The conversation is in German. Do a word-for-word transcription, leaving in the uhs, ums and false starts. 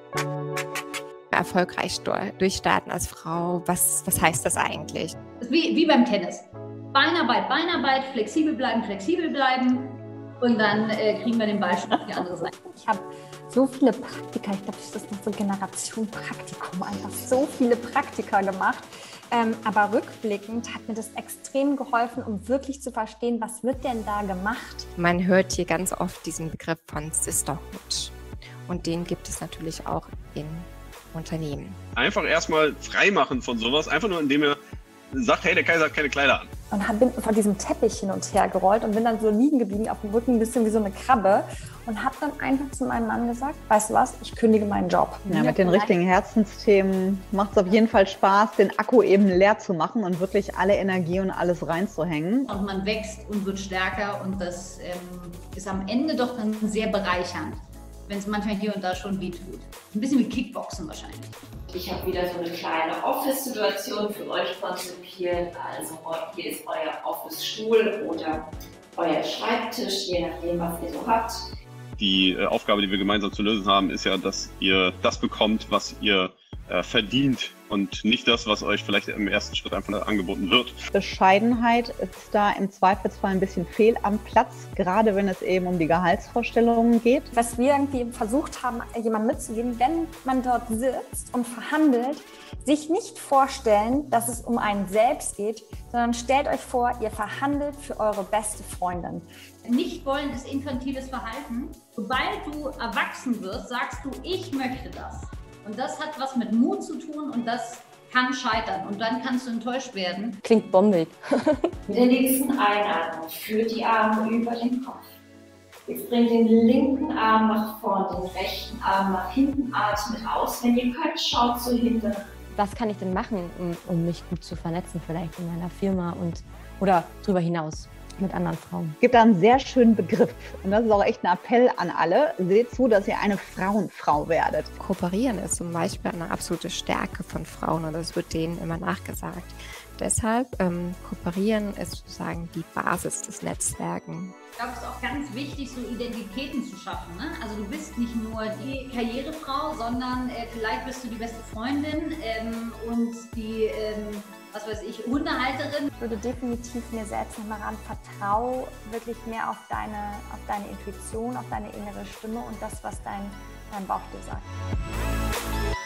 Erfolgreich durchstarten als Frau, was, was heißt das eigentlich? Wie, wie beim Tennis. Beinarbeit, Beinarbeit, flexibel bleiben, flexibel bleiben und dann äh, kriegen wir den Ball schon auf die andere Seite. Ich habe so viele Praktika, ich glaube, das ist noch so Generation Praktikum, einfach so viele Praktika gemacht. Ähm, aber rückblickend hat mir das extrem geholfen, um wirklich zu verstehen, was wird denn da gemacht. Man hört hier ganz oft diesen Begriff von Sisterhood und den gibt es natürlich auch in Unternehmen. Einfach erstmal frei machen von sowas, einfach nur indem ihr sagt, hey, der Kaiser hat keine Kleider an. Und bin von diesem Teppich hin und her gerollt und bin dann so liegen geblieben auf dem Rücken, ein bisschen wie so eine Krabbe und habe dann einfach zu meinem Mann gesagt, weißt du was, ich kündige meinen Job. Ja, mit den richtigen Herzensthemen macht es auf jeden Fall Spaß, den Akku eben leer zu machen und wirklich alle Energie und alles reinzuhängen. Und man wächst und wird stärker und das ähm, ist am Ende doch dann sehr bereichernd, wenn es manchmal hier und da schon wehtut. Ein bisschen wie Kickboxen wahrscheinlich. Ich habe wieder so eine kleine Office-Situation für euch konzipiert. Also hier ist euer Office-Stuhl oder euer Schreibtisch, je nachdem, was ihr so habt. Die äh, Aufgabe, die wir gemeinsam zu lösen haben, ist ja, dass ihr das bekommt, was ihr äh, verdient und nicht das, was euch vielleicht im ersten Schritt einfach angeboten wird. Bescheidenheit ist da im Zweifelsfall ein bisschen fehl am Platz, gerade wenn es eben um die Gehaltsvorstellungen geht. Was wir irgendwie versucht haben, jemandem mitzugeben, wenn man dort sitzt und verhandelt, sich nicht vorstellen, dass es um einen selbst geht, sondern stellt euch vor, ihr verhandelt für eure beste Freundin. Nicht wollen ist infantiles Verhalten. Sobald du erwachsen wirst, sagst du, ich möchte das. Und das hat was mit Mut zu tun und das kann scheitern und dann kannst du enttäuscht werden. Klingt bombig. Mit der nächsten Einatmung führt die Arme über den Kopf. Jetzt bringt den linken Arm nach vorn, den rechten Arm nach hinten, atmet aus. Wenn ihr könnt, schaut zur Hinteren. Was kann ich denn machen, um, um mich gut zu vernetzen, vielleicht in meiner Firma und oder darüber hinaus mit anderen Frauen? Es gibt da einen sehr schönen Begriff und das ist auch echt ein Appell an alle. Seht zu, dass ihr eine Frauenfrau werdet. Kooperieren ist zum Beispiel eine absolute Stärke von Frauen und das wird denen immer nachgesagt. Deshalb, ähm, Kooperieren ist sozusagen die Basis des Netzwerken. Ich glaube, es ist auch ganz wichtig, so Identitäten zu schaffen. Ne? Also du bist nicht nur die Karrierefrau, sondern äh, vielleicht bist du die beste Freundin ähm, und die, ähm, was weiß ich, Hundehalterin. Ich würde definitiv mir selbst nochmal ran, vertrau wirklich mehr auf deine, auf deine Intuition, auf deine innere Stimme und das, was dein, dein Bauch dir sagt.